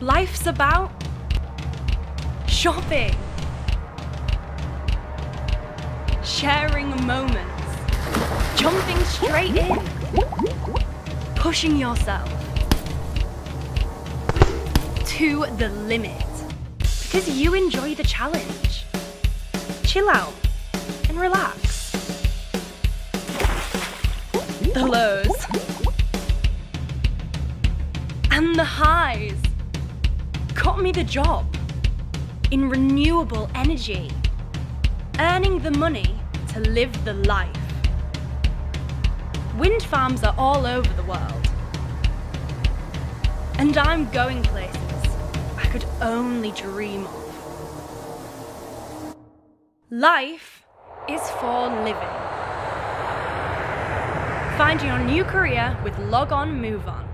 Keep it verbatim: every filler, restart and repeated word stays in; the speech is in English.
Life's about shopping, sharing moments, jumping straight in, pushing yourself to the limit because you enjoy the challenge. Chill out and relax. The lows and the highs got me the job in renewable energy, earning the money to live the life. Wind farms are all over the world, and I'm going places I could only dream of. Life is for living. Find your new career with Log On Move On.